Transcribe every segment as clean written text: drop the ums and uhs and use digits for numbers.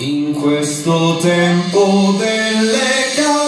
In questo tempo delle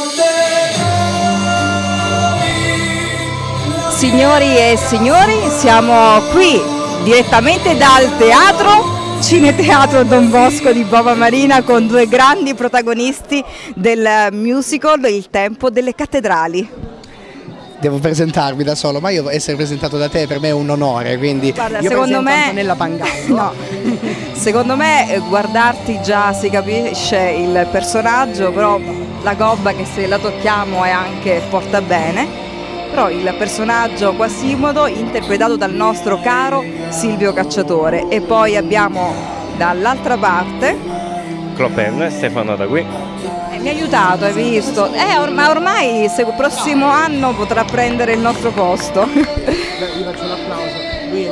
cattedrali. Signori e signori, siamo qui direttamente dal teatro Cineteatro Don Bosco di Bova Marina con due grandi protagonisti del musical Il tempo delle cattedrali. Devo presentarmi da solo, ma io essere presentato da te per me è un onore, quindi guarda, io secondo me Antonella Pangallo. no. Secondo me guardarti già si capisce il personaggio, però la gobba che se la tocchiamo è anche porta bene. Però il personaggio Quasimodo interpretato dal nostro caro Silvio Cacciatore, e poi abbiamo dall'altra parte Cloperno e Stefano da qui. mi ha aiutato, hai visto? Ma ormai il prossimo anno potrà prendere il nostro posto. Io faccio l'applauso, lui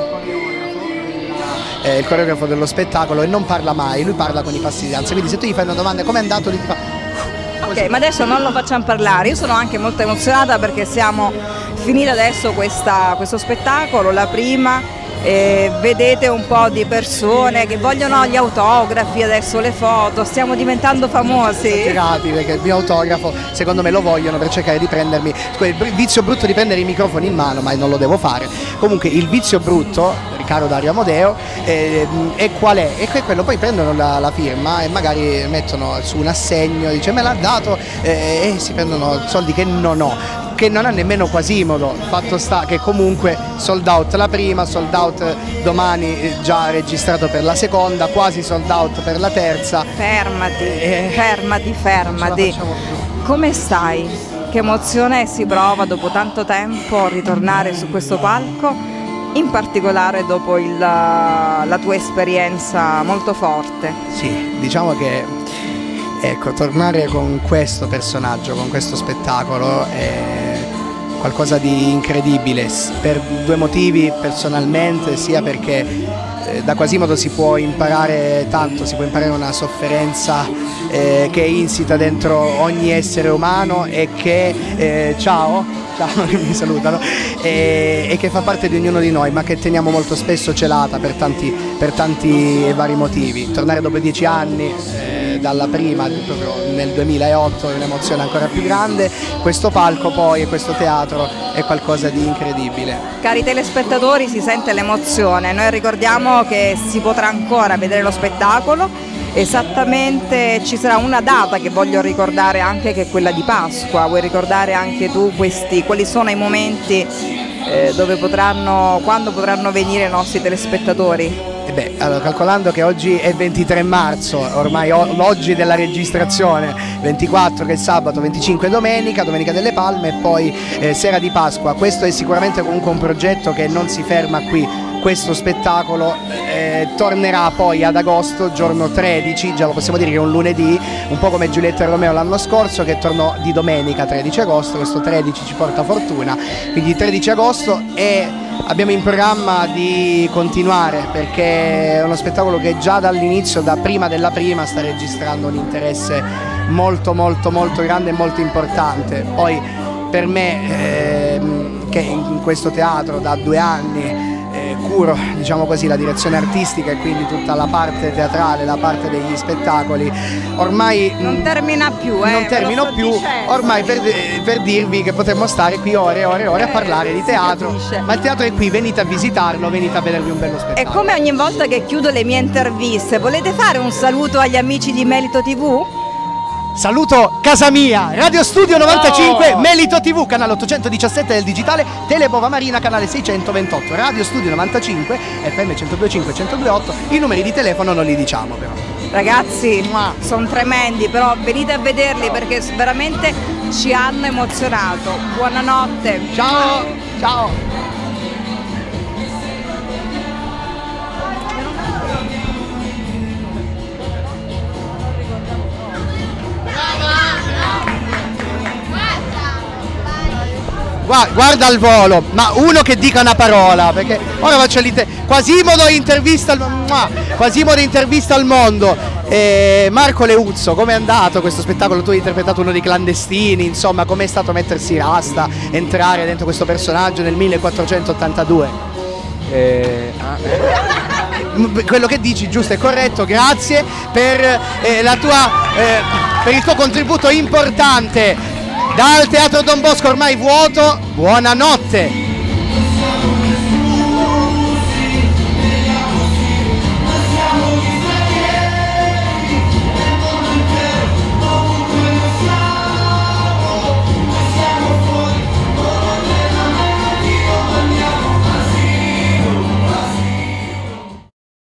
è il coreografo dello spettacolo e non parla mai, lui parla con i passi di danza, quindi se tu gli fai una domanda come è andato, lui ti fa... Ok, ma adesso non lo facciamo parlare, io sono anche molto emozionata perché siamo finiti adesso questo spettacolo, la prima. Vedete un po' di persone che vogliono gli autografi, adesso le foto, stiamo diventando famosi. Esagerati, perché il mio autografo secondo me lo vogliono per cercare di prendermi il vizio brutto di prendere i microfoni in mano, ma non lo devo fare. Comunque il vizio brutto, caro Dario Amodeo, è qual è? E quello, poi prendono la firma e magari mettono su un assegno, dice me l'ha dato, e si prendono soldi che non ho, che non ha nemmeno Quasimodo. Fatto sta che comunque sold out la prima, sold out domani già registrato per la seconda, quasi sold out per la terza. Fermati. Come stai? Che emozione si prova dopo tanto tempo ritornare su questo palco, in particolare dopo la tua esperienza molto forte? Sì, diciamo che ecco, tornare con questo personaggio, con questo spettacolo è qualcosa di incredibile per due motivi: personalmente, sia perché da Quasimodo si può imparare tanto, si può imparare una sofferenza che è insita dentro ogni essere umano e che ciao, mi salutano, e che fa parte di ognuno di noi, ma che teniamo molto spesso celata per tanti e vari motivi. Tornare dopo 10 anni dalla prima, proprio nel 2008, è un'emozione ancora più grande. Questo palco poi e questo teatro è qualcosa di incredibile. Cari telespettatori, si sente l'emozione, noi ricordiamo che si potrà ancora vedere lo spettacolo, esattamente ci sarà una data che voglio ricordare anche, che è quella di Pasqua. Vuoi ricordare anche tu quali sono i momenti quando potranno venire i nostri telespettatori? Allora, calcolando che oggi è 23 marzo, ormai oggi della registrazione, 24 che è sabato, 25 domenica delle Palme e poi sera di Pasqua. Questo è sicuramente comunque un progetto che non si ferma qui. Questo spettacolo tornerà poi ad agosto, giorno 13, già lo possiamo dire che è un lunedì, un po' come Giulietta e Romeo l'anno scorso che tornò di domenica 13 agosto, questo 13 ci porta fortuna, quindi 13 agosto, e abbiamo in programma di continuare perché è uno spettacolo che già dall'inizio, da prima della prima, sta registrando un interesse molto grande e molto importante. Poi per me che in questo teatro da 2 anni curo, diciamo così, la direzione artistica e quindi tutta la parte teatrale, la parte degli spettacoli, ormai non termina più, non termino più, ormai per dirvi che potremmo stare qui ore a parlare di teatro, ma il teatro è qui, venite a visitarlo, venite a vedervi un bello spettacolo. E come ogni volta che chiudo le mie interviste, volete fare un saluto agli amici di Melito TV? Saluto casa mia, Radio Studio 95, Melito TV, canale 817 del digitale, Tele Bova Marina, canale 628, Radio Studio 95, FM 102.5, 102.8, i numeri di telefono non li diciamo però. Ragazzi, sono tremendi, però venite a vederli perché veramente ci hanno emozionato. Buonanotte. Ciao. Guarda al volo, ma uno che dica una parola, perché ora faccio Quasimodo intervista al mondo. Marco Leuzzo, com'è andato questo spettacolo? Tu hai interpretato uno dei clandestini, insomma, com'è stato mettersi rasta, entrare dentro questo personaggio nel 1482? quello che dici giusto e corretto, grazie per per il tuo contributo importante. Dal Teatro Don Bosco ormai vuoto, buonanotte.